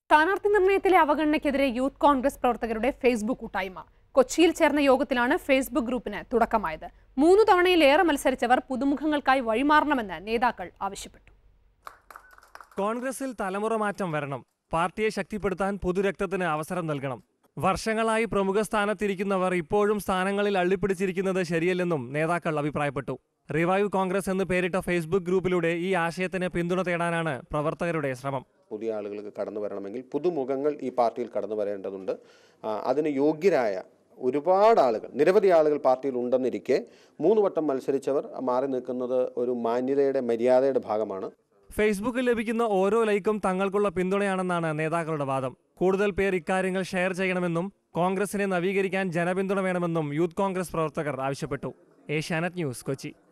സ്ഥാനാർത്ഥി നിർണയത്തിലെ അവഗണനയ്ക്കെതിരെ യൂത്ത് കോൺഗ്രസ് പ്രവർത്തകരുടെ ഫേസ്ബുക്ക് കൂട്ടായ്മ. കൊച്ചിയിൽ ചേർന്ന യോഗത്തിലാണ് ഫേസ്ബുക്ക് ഗ്രൂപ്പിന് തുടക്കമായത്. 3 തവണയിലേറെ മത്സരിച്ചവർ പുതുമുഖങ്ങൾക്കായി വഴിമാറണമെന്ന് നേതാക്കൾ ആവശ്യപ്പെട്ടു. കോൺഗ്രസിൽ തലമുറ മാറ്റം വരണം. പാർട്ടിയെ ശക്തിപ്പെടുത്താൻ പുതുരക്തത്തിന് അവസരം നൽകണം. വർഷങ്ങളായി പ്രമുഖ സ്ഥാനത്തിരിക്കുന്നവർ ഇപ്പോഴും സ്ഥാനങ്ങളിൽ അള്ളിപ്പിടിച്ചിരിക്കുന്നത് ശരിയല്ലെന്നും നേതാക്കൾ അഭിപ്രായപ്പെട്ടു. റിവൈവ് കോൺഗ്രസ് എന്ന് പേരിട്ട ഫേസ്ബുക്ക് ഗ്രൂപ്പിലൂടെ ഈ ആശയത്തിന് പിന്തുണ തേടാനാണ് പ്രവർത്തകരുടെ ശ്രമം. പുതിയ ആളുകൾക്ക് കടന്നു വരണമെങ്കിൽ പുതുമുഖങ്ങൾ ഈ പാർട്ടിയിൽ കടന്നു വരേണ്ടതുണ്ട്. അതിന് യോഗ്യരായ ഒരുപാട് ആളുകൾ, നിരവധി ആളുകൾ പാർട്ടിയിൽ ഉണ്ടെന്നിരിക്കെ 3 വട്ടം മത്സരിച്ചവർ മാറി നിൽക്കുന്നത് ഒരു മാന്യതയുടെ, മര്യാദയുടെ ഭാഗമാണ്. ഫേസ്ബുക്കിൽ ലഭിക്കുന്ന ഓരോ ലൈക്കും തങ്ങൾക്കുള്ള പിന്തുണയാണെന്നാണ് നേതാക്കളുടെ വാദം. കൂടുതൽ പേർ ഇക്കാര്യങ്ങൾ ഷെയർ ചെയ്യണമെന്നും കോൺഗ്രസിനെ നവീകരിക്കാൻ ജനപിന്തുണ വേണമെന്നും യൂത്ത് കോൺഗ്രസ് പ്രവർത്തകർ ആവശ്യപ്പെട്ടു. ഏഷ്യാനെറ്റ് ന്യൂസ്, കൊച്ചി.